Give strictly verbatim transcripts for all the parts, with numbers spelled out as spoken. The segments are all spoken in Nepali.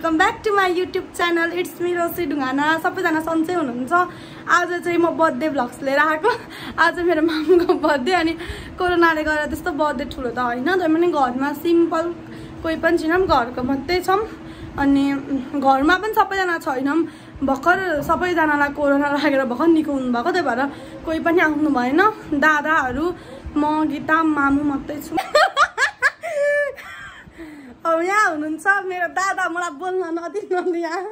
Welcome back to my YouTube channel it's me Rosy Dhungana. सबैजना सन्चै हुनुहुन्छ। आज चाहिँ म बर्थडे भ्लग्स लिएर आएको। आज मेरो मामुको बर्थडे अनि कोरोनाले गर्दा त्यस्तो बर्थडे ठुलो त होइन, तर पनि घरमा सिम्पल कोही पनि छैनौँ, घरको मात्रै छौँ। अनि घरमा पनि सबैजना छैनौँ, भर्खर सबैजनालाई कोरोना लागेर भर्खर निको हुनुभएको, त्यही भएर कोही पनि आउनु भएन। दादाहरू म गीता मामु मात्रै छु। अब यहाँ हुनुहुन्छ मेरो दादा, मलाई बोल्न नदिनु यहाँ।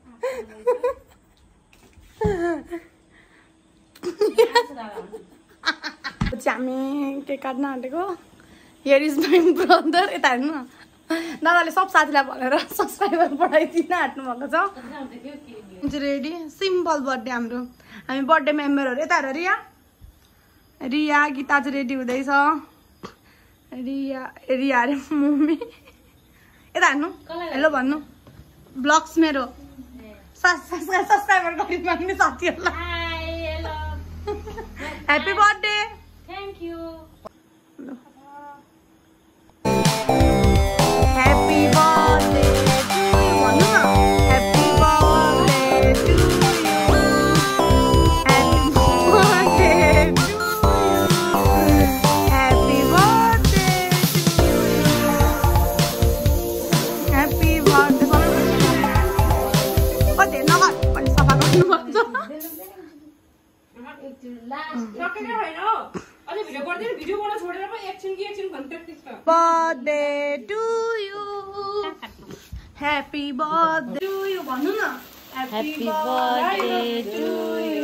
हामी के काट्न आँटेको। Here is my brother. यता हेर्नु न, दादाले सब साथीलाई भनेर सब्सक्राइबर बढाइदिन आँट्नु भएको छ। रेडी सिम्पल बर्थडे हाम्रो। हामी बर्थडे मेम्बरहरू यता हेर, रिया रिया गीता चाहिँ रेडी हुँदैछ। रिया रिया अरे मम्मी यता हेर्नु, हेलो भन्नु। ब्लग्स मेरो सब्सक्राइबर गरी माग्ने साथीहरूलाई happy birthday. Thank you. Happy birthday to you भन्नु न। Happy birthday to you. Happy birthday to you. Happy birthday to you. Happy birthday. कति नगर पनि सफा गर्नुपर्छ। Birthday to you. Happy birthday to you भन्नु न। Happy birthday to you.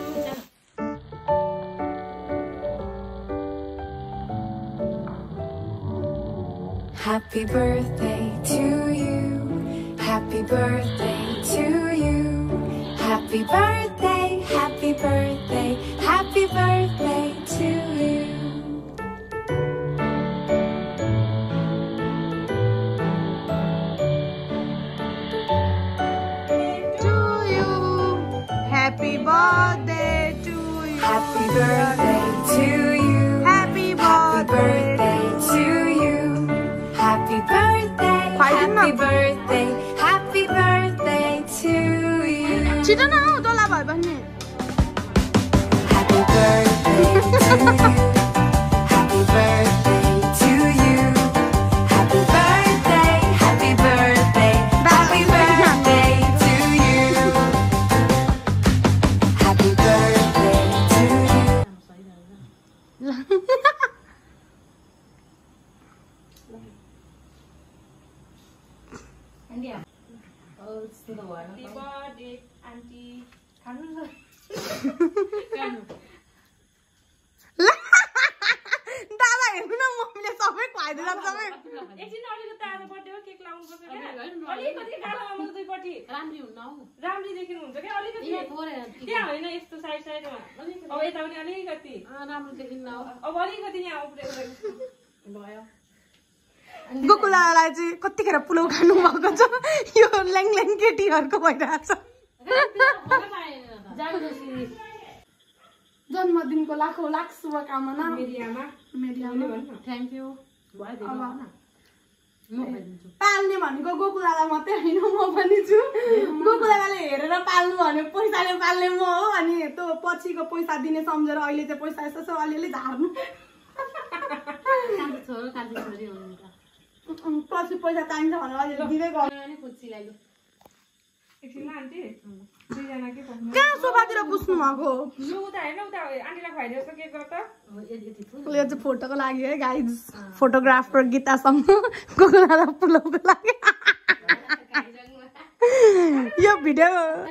Happy birthday to you. Happy birthday to you. Happy birthday, happy birthday, happy birthday to you. To you. Happy birthday to you. Happy birthday to you. Happy Happy birthday. birthday to you. Happy birthday, happy birthday, happy birthday to you. छिटो न हौ, डोला भयो भने। Happy birthday to you. Happy birthday to you. Happy birthday, happy birthday, happy birthday to you. Happy birthday to you. India. Oh, it's to the water. Happy birthday, auntie. खानु न। दादा हेर्नु न, मम्मीले सबै खुवाइदिन्छ सबै। एकछिन अलिकति आज बर्थडे हो, केक लाउनु पर्छ क्या। अलिकति कालो आमाको दुईपट्टि राम्री हुन्न हौ। राम्री देखिनु हुन्छ क्या अलिकति। त्यहाँ होइन, यस्तो साइड साइडमा। अब यता पनि अलिकति राम्रो देखिन्न हौ। अब अलिकति यहाँ उब्रेको भयो। गोकुलालाई चाहिँ कतिखेर पुलाउ खानु भएको छ। यो ल्याङ ल्याङ केटीहरूको भइरहेको छ। जन्मदिनको लाखौँ लाख शुभकामना मेरी आमा। मेरी आमा। Thank you. पाल्ने भनेको गोकुलालाई मात्रै होइन, म पनि छु। गोकुलाले हेरेर पाल्नु भने पैसाले पाल्ने म हो। अनि त्यो पछिको पैसा दिने सम्झेर अहिले चाहिँ पैसा यसो यसो अलिअलि झार्नु। पछि पैसा चाहिन्छ भनेर अहिले दिँदै गर्नु। एकछिन ल आन्टी, दुईजना के पकाउनु? कहाँ सोफातिर पुस्नु भएको? यो उता हेर्न, उता आन्टीलाई खुवाइदियो जस्तो केक गर त। यो चाहिँ फोटोको लागि है गाइज। फोटोग्राफर गीतासँग गोकुलालाई पुलाउको लागि। यो भिडियो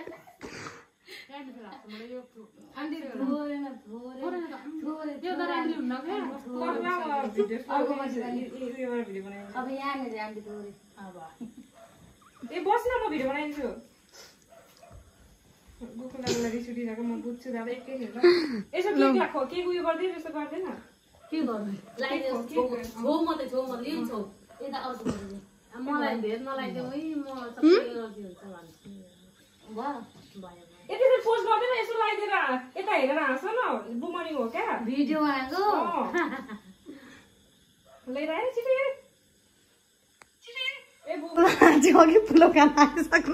ए बस न, म भिडियो बनाइदिन्छु। गोकुलाको लागि छुटिरहेको म बुझ्छु दादा। एकैछिन ल, यसो केक राखो, केक उयो गरिदियो जस्तो गर्दैन। के गर्नु? लाइदियो छौ मात्रै, छौ म लिन्छौ। यता अर्को गर्नु। मलाई धेर नलाइदियो है, म सबै गर्दिन्छु भन्छु। भयो भयो। यति पोस्ट गर्दैन, यसो लगाइदिएर यता हेरेर हाँस न। बुमरिङ हो क्या भिडियो बनाएको। लिएर आयो छिटो। ए अघि पुलाउ खान आइसक्नु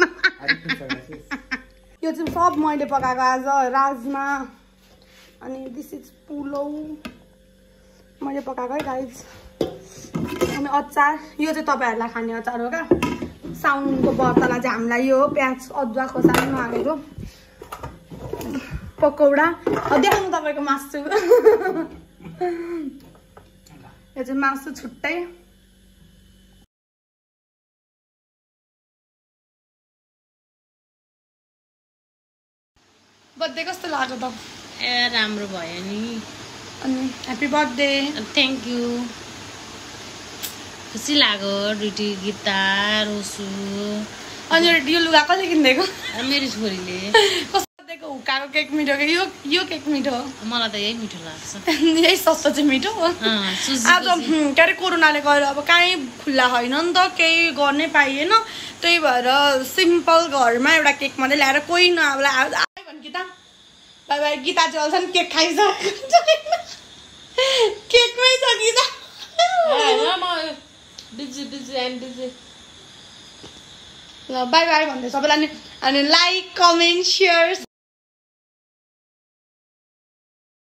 यो चाहिँ सब मैले पकाएको आज राजमा अनि दिस इज पुलाउ मैले पकाएको है गाइज अनि अचार यो चाहिँ तपाईँहरूलाई खाने अचार हो क्या साउनको व्रतलाई चाहिँ हामीलाई यो प्याज अदुवा खोर्सानी नहालेको पकौडा देखाउनु तपाईँको मासु यो चाहिँ मासु छुट्टै बर्थडे कस्तो लाग्यो त ए राम्रो भयो नि अनि ह्याप्पी बर्थडे थ्याङ्क यू खुसी लाग्यो ड्युटी गीता रोसु अनि यो लुगा कसले किनिदिएको मेरो छोरीले कस्तो दिएको हुकाको केक मिठो यो यो केक मिठो मलाई त यही मिठो लाग्छ यही सस्तो चाहिँ मिठो हो आज के अरे कोरोनाले गएर अब कहीँ खुल्ला होइन नि त केही गर्नै पाइएन त्यही भएर सिम्पल घरमा एउटा केक मात्रै ल्याएर कोही नआउला आयो भने गीता बाई बाई गीता चाहिँ अल्छन् केक खाइसक्यो केकमै छ गीता ल बाई बाई भन्दै सबैलाई अनि लाइक कमेन्ट सेयर